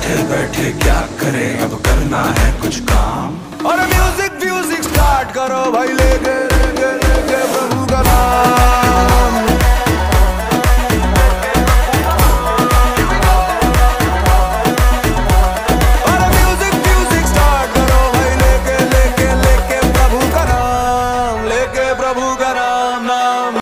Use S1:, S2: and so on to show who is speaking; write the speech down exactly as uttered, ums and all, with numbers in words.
S1: बैठे बैठे क्या करें, अब करना है कुछ काम।
S2: और म्यूजिक म्यूजिक स्टार्ट करो भाई लेके